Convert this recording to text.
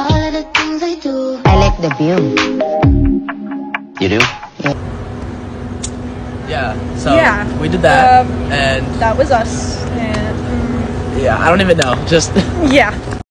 I like the view. You do? Yeah, so Yeah. we did that, and That was us. And yeah, I don't even know, just yeah.